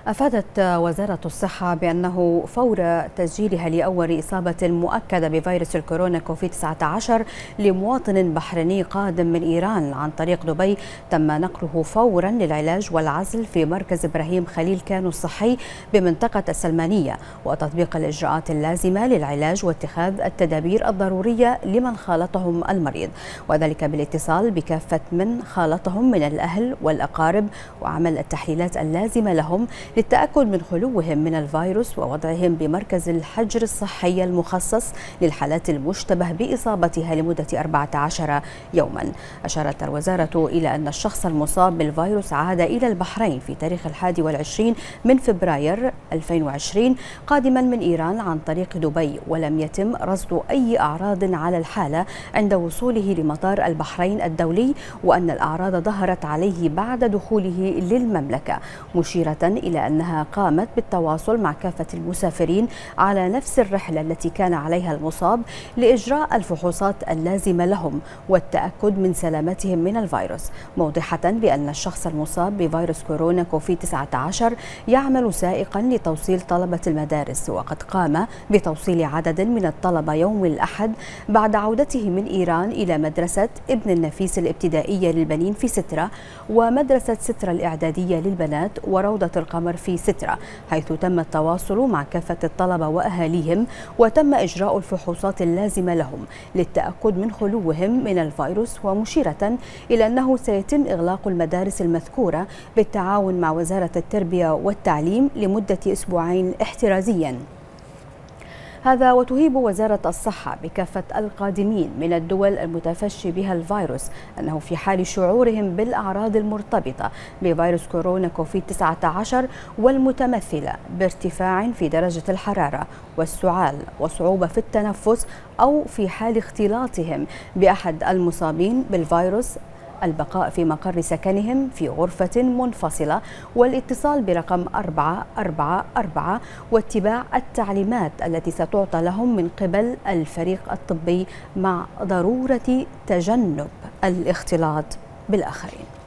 أفادت وزارة الصحة بأنه فور تسجيلها لأول إصابة مؤكدة بفيروس الكورونا كوفيد-19 لمواطن بحريني قادم من إيران عن طريق دبي، تم نقله فورا للعلاج والعزل في مركز إبراهيم خليل كانو الصحي بمنطقة السلمانية، وتطبيق الإجراءات اللازمة للعلاج واتخاذ التدابير الضرورية لمن خالطهم المريض، وذلك بالاتصال بكافة من خالطهم من الأهل والأقارب وعمل التحليلات اللازمة لهم للتأكد من خلوهم من الفيروس ووضعهم بمركز الحجر الصحي المخصص للحالات المشتبه بإصابتها لمدة 14 يوما. أشارت الوزارة إلى أن الشخص المصاب بالفيروس عاد إلى البحرين في تاريخ 21 من فبراير 2020 قادما من إيران عن طريق دبي، ولم يتم رصد أي أعراض على الحالة عند وصوله لمطار البحرين الدولي، وأن الأعراض ظهرت عليه بعد دخوله للمملكة، مشيرة إلى أنها قامت بالتواصل مع كافة المسافرين على نفس الرحلة التي كان عليها المصاب لإجراء الفحوصات اللازمة لهم والتأكد من سلامتهم من الفيروس، موضحة بأن الشخص المصاب بفيروس كورونا كوفيد-19 يعمل سائقا لتوصيل طلبة المدارس، وقد قام بتوصيل عدد من الطلبة يوم الأحد بعد عودته من إيران إلى مدرسة ابن النفيس الابتدائية للبنين في سترة، ومدرسة سترة الإعدادية للبنات، وروضة القمر في سترة، حيث تم التواصل مع كافة الطلبة وأهاليهم، وتم إجراء الفحوصات اللازمة لهم للتأكد من خلوهم من الفيروس، ومشيرة إلى أنه سيتم إغلاق المدارس المذكورة بالتعاون مع وزارة التربية والتعليم لمدة أسبوعين احترازيا. هذا وتهيب وزارة الصحة بكافة القادمين من الدول المتفشي بها الفيروس أنه في حال شعورهم بالأعراض المرتبطة بفيروس كورونا كوفيد-19 والمتمثلة بارتفاع في درجة الحرارة والسعال وصعوبة في التنفس، أو في حال اختلاطهم بأحد المصابين بالفيروس، البقاء في مقر سكنهم في غرفة منفصلة، والاتصال برقم 444 واتباع التعليمات التي ستعطى لهم من قبل الفريق الطبي، مع ضرورة تجنب الاختلاط بالآخرين.